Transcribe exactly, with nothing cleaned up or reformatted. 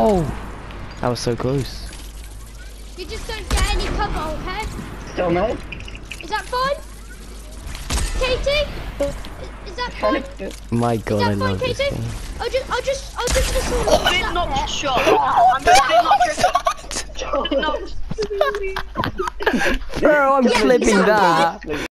No! That was so close. You just don't get any cover, okay? Still no? Is that fun? Katie? Is that fun? My god, I Is that fun, love this Katie? game. I'll just, I'll just, I'll just listen to Oh, bit that knocked bit. shot. I'm bit knocked. Bro, I'm Yeah, clipping exactly. that.